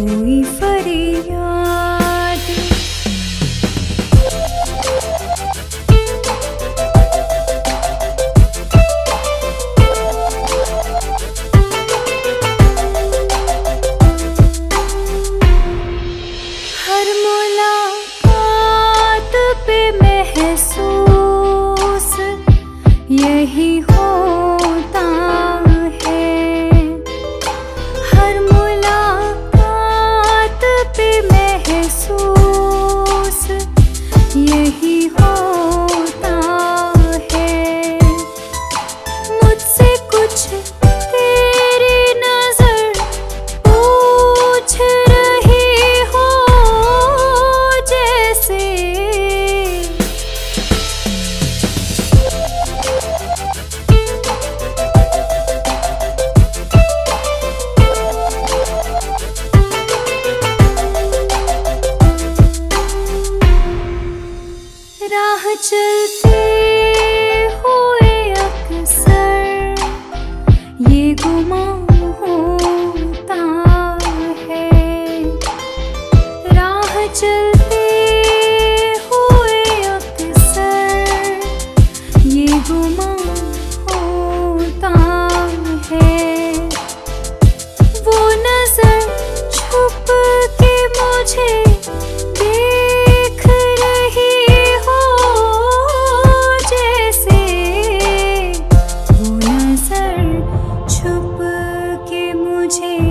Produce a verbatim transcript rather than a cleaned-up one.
कोई फरियाद। हर मुलाकात पे महसूस यही होता है। हर मुलाकात पे महसूस यही होता है। मुझसे कुछ तेरी नजर पूछ रही हो, जैसे राह चलते हुए अक्सर ये गुमान होता है। राह चलते हुए अक्सर ये गुमान होता है। वो नजर छुप के मुझे देख रही हो, जैसे वो नजर छुप के मुझे